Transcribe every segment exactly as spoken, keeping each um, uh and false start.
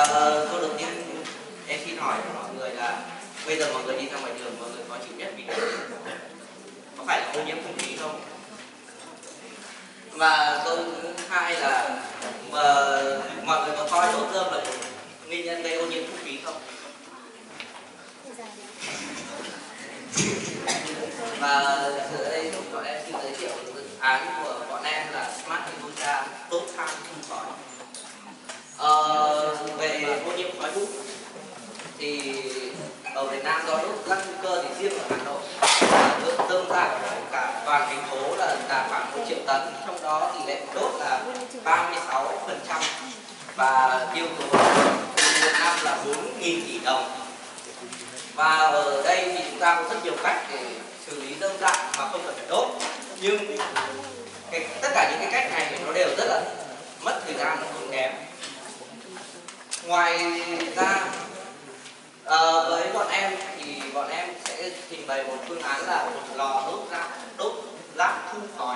câu đầu tiên em xin hỏi mọi người là bây giờ mọi người đi ra ngoài đường, mọi người có chịu biết vì có phải là ô nhiễm không khí không? Và câu thứ hai là mà mọi người có coi đốt rơm là nguyên nhân gây ô nhiễm không khí không? Và ở đây bọn em xin giới thiệu dự án của bọn em là Smart Indonesia đốt than không khói. Ờ, về ô nhiễm khói bụi thì ở Việt Nam do đốt rác hữu cơ thì riêng ở Hà Nội lượng dơm rác cả toàn thành phố là đạt khoảng một triệu tấn, trong đó tỷ lệ đốt là ba mươi sáu phần trăm và tiêu tốn Việt Nam là bốn nghìn tỷ đồng. Và ở đây thì chúng ta có rất nhiều cách để xử lý dơm rác mà không cần phải đốt, nhưng cái, tất cả những cái cách này thì nó đều rất là mất thời gian và tốn kém. Ngoài ra uh, với bọn em thì bọn em sẽ trình bày một phương án là một lò đốt rác đốt rác thu khói.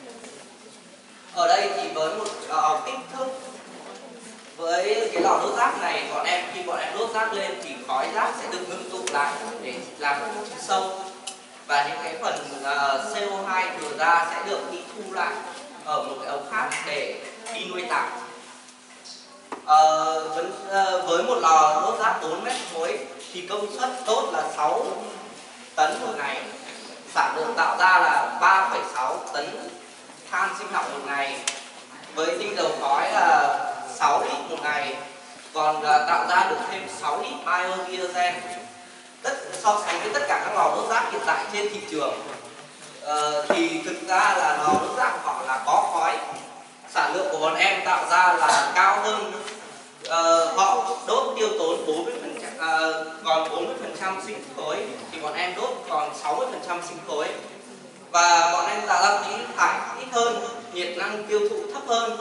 Ở đây thì với một lò kích thước, với cái lò đốt rác này, bọn em khi bọn em đốt rác lên thì khói rác sẽ được ngưng tụ lại để làm một chiếc sâu, và những cái phần uh, xê o hai thừa ra sẽ được đi thu lại ở một cái ống khác để đi nuôi tảo. Uh, với, uh, với một lò đốt rác bốn mét khối thì công suất đốt là sáu tấn một ngày, sản lượng tạo ra là ba phẩy sáu tấn than sinh học một ngày, với tinh dầu khói là sáu lít một ngày, còn uh, tạo ra được thêm sáu lít biodiesel. Tất so sánh với tất cả các lò đốt rác hiện tại trên thị trường uh, thì thực ra là lò đốt rác của họ là có khói. Sản lượng của bọn em tạo ra là cao hơn, uh, họ đốt tiêu tốn bốn mươi phần trăm, uh, còn bốn mươi phần trăm sinh khối thì bọn em đốt còn sáu mươi phần trăm sinh khối, và bọn em tạo ra khí thải ít hơn, nhiệt năng tiêu thụ thấp hơn,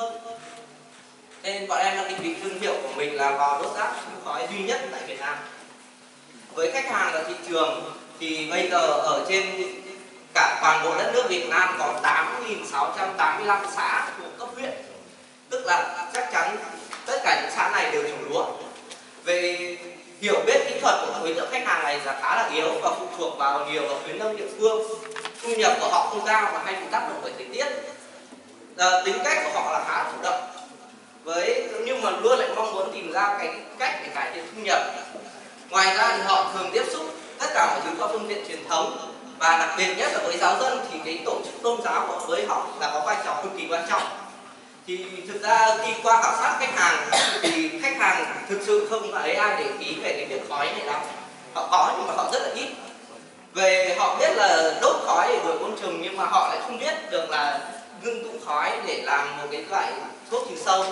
nên bọn em đã định vị thương hiệu của mình là lò đốt rác sinh khói duy nhất tại Việt Nam. Với khách hàng là thị trường thì bây giờ ở trên cả toàn bộ đất nước Việt Nam có tám nghìn sáu trăm tám mươi lăm xã thuộc cấp huyện, tức là chắc chắn tất cả những xã này đều trồng lúa. Về hiểu biết kỹ thuật của đối tượng khách hàng này là khá là yếu và phụ thuộc vào nhiều vào khuyến nông địa phương. Thu nhập của họ không cao và hay bị tác động bởi thời tiết. À, tính cách của họ là khá chủ động, với nhưng mà luôn lại mong muốn tìm ra cái cách để cải thiện thu nhập. Ngoài ra thì họ thường tiếp xúc tất cả mọi thứ qua phương tiện truyền thống, và đặc biệt nhất là với giáo dân thì cái tổ chức tôn giáo của với họ là có vai trò cực kỳ quan trọng. Thì thực ra khi qua khảo sát khách hàng thì khách hàng thực sự không thấy ai để ý về cái việc khói này lắm. Họ có nhưng mà họ rất là ít. Về họ biết là đốt khói để đuổi côn trùng, nhưng mà họ lại không biết được là ngưng tụ khói để làm một cái loại thuốc trừ sâu.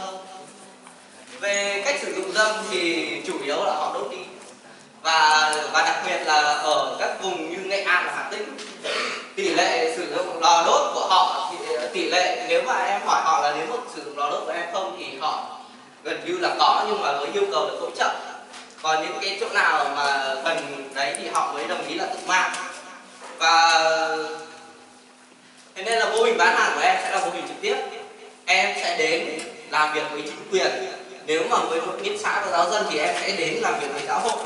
Về cách sử dụng dâm thì chủ yếu là họ đốt đi, và và đặc biệt là ở các vùng như Nghệ An và Hà Tĩnh, tỷ lệ sử dụng lò đốt của họ thì tỷ lệ, nếu mà em hỏi họ là nếu mà sử dụng lò đốt của em không thì họ gần như là có, nhưng mà với yêu cầu được hỗ trợ. Còn những cái chỗ nào mà gần đấy thì họ mới đồng ý là tự mang. Và thế nên là mô hình bán hàng của em sẽ là mô hình trực tiếp. Em sẽ đến làm việc với chính quyền. Nếu mà với một ít xã và giáo dân thì em sẽ đến làm việc với giáo hội.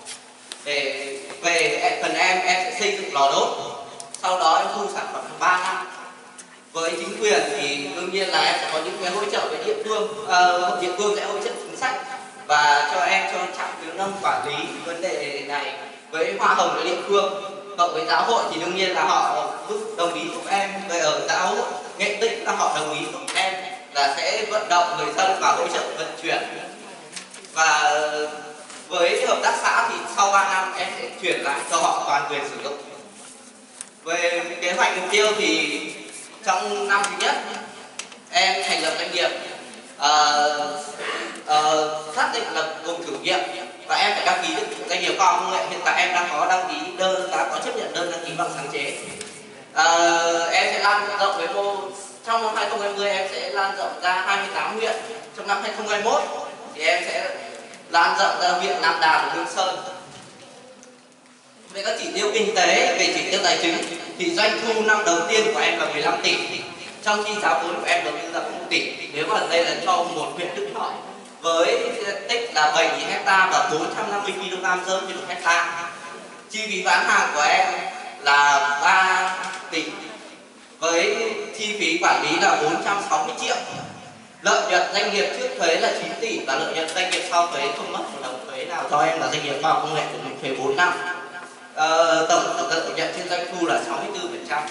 Để về phần em, em sẽ xây dựng lò đốt. Sau đó em thu sản phẩm trong ba năm. Với chính quyền thì đương nhiên là em sẽ có những cái hỗ trợ với địa phương. Uh, địa phương sẽ hỗ trợ chính sách và cho em cho trạm khuyến nông quản lý vấn đề này với hoa hồng với địa phương. Cộng với giáo hội thì đương nhiên là họ đồng ý giúp em. Về ở giáo hội Nghệ Tĩnh là họ đồng ý giúp em là sẽ vận động người dân và hỗ trợ vận chuyển. Và với hợp tác xã thì sau ba năm em sẽ chuyển lại cho họ toàn quyền sử dụng. Về kế hoạch mục tiêu thì trong năm thứ nhất em thành lập doanh nghiệp, uh, uh, xác định là vùng thử nghiệm, và em phải đăng ký được doanh nghiệp khoa học công nghệ. Hiện tại em đang có đăng ký đơn, đã có chấp nhận đơn đăng ký bằng sáng chế. Uh, em sẽ lan rộng với mô trong năm hai không hai không em sẽ lan rộng ra hai mươi tám huyện. Trong năm hai không hai mốt thì em sẽ lan rộng ra huyện Nam Đàn và Hương Sơn. Về các chỉ tiêu kinh tế, về chỉ tiêu tài chính thì doanh thu năm đầu tiên của em là mười lăm tỷ, trong khi giá vốn của em đầu tư là một tỷ. Nếu mà đây là cho một huyện Đức Thọ với diện tích là bảy nghìn hecta và bốn trăm năm mươi ki lô gam rơm trên một hecta. Chi phí bán hàng của em là ba tỷ với chi phí quản lý là bốn trăm sáu mươi triệu. Lợi nhuận doanh nghiệp trước thuế là chín tỷ và lợi nhuận doanh nghiệp sau thuế không mất một đồng thuế nào cho em là doanh nghiệp khoa học công nghệ của mình thuế bốn năm. Ờ, tổng lợi nhuận trên doanh thu là sáu mươi tư phần trăm.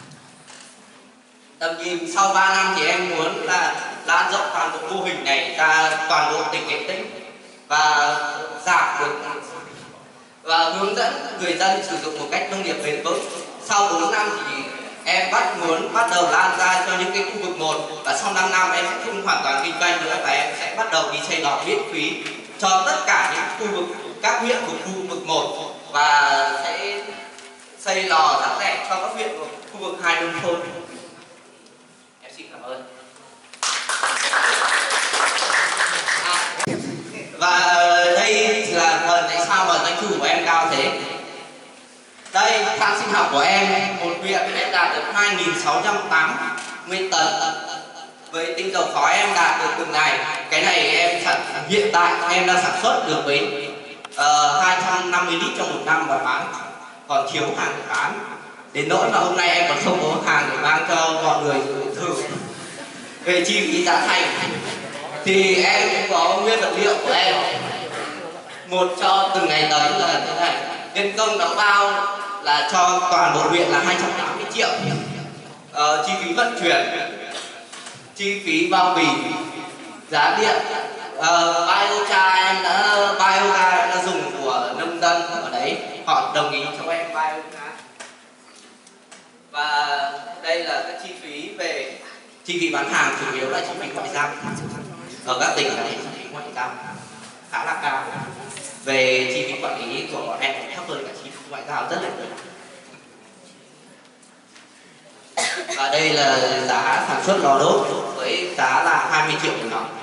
Tầm nhìn sau ba năm thì em muốn là lan rộng toàn bộ mô hình này ra toàn bộ tỉnh Nghệ Tĩnh và giảm được và hướng dẫn người dân sử dụng một cách nông nghiệp bền vững. Sau bốn năm thì em bắt muốn bắt đầu lan ra cho những cái khu vực một và sau năm năm em sẽ không hoàn toàn kinh doanh nữa và em sẽ bắt đầu đi xây lò miễn phí cho tất cả những khu vực các huyện của khu vực một và sẽ xây lò giá rẻ cho các huyện của khu vực hai nông thôn. Em xin cảm ơn. À, và đây là phần tại sao mà doanh thu của em cao thế. Đây, than sinh học của em, một huyện em đạt được hai nghìn sáu trăm tám mươi tấn. Với tinh dầu khói em đạt được từng này. Cái này em sản hiện tại em đang sản xuất được với uh, hai trăm năm mươi lít trong một năm và bán còn thiếu hàng để bán. Đến nỗi mà hôm nay em còn không có hàng để mang cho mọi người thử. Về chi phí giá thành thì em cũng có nguyên vật liệu của em. Một cho từng ngày tấn là thế này. Nhân công đóng bao là cho toàn bộ huyện là hai trăm tám mươi triệu. Ờ, chi phí vận chuyển, chi phí bao bì, giá điện, ờ, biochar em đã biochar em đã dùng của nông dân ở đấy, họ đồng ý cho em biochar. Và đây là các chi phí về chi phí bán hàng, chủ yếu là chi phí ngoại giao ở các tỉnh là chi phí ngoại giao khá là cao. Về chi phí quản lý của bọn em thấp hơn cả chi phí ngoại giao rất là lớn. Và đây là giá sản xuất lò đốt với giá là hai mươi triệu một lò.